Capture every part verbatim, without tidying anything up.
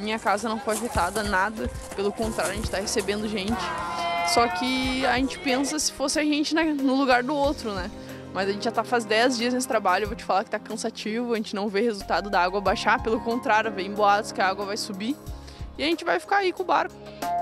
minha casa não foi afetada, nada, pelo contrário, a gente está recebendo gente. Só que a gente pensa se fosse a gente, né, no lugar do outro, né? Mas a gente já tá faz dez dias nesse trabalho, eu vou te falar que tá cansativo, a gente não vê resultado da água baixar, pelo contrário, vem boatos que a água vai subir e a gente vai ficar aí com o barco.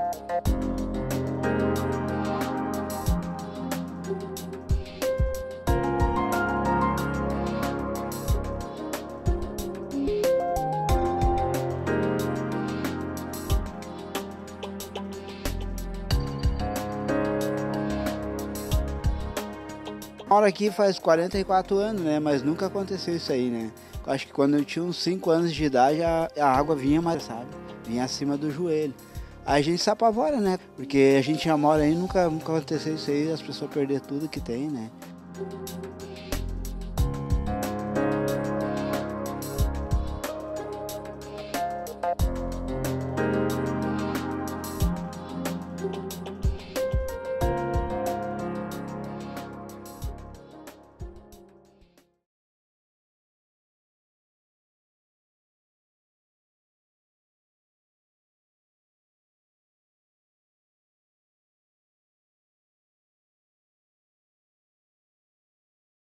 Moro aqui faz quarenta e quatro anos, né? Mas nunca aconteceu isso aí, né? Acho que quando eu tinha uns cinco anos de idade, a, a água vinha mais, sabe? Vinha acima do joelho. Aí a gente se apavora, né? Porque a gente já mora aí, nunca, nunca aconteceu isso aí, as pessoas perder tudo que tem, né?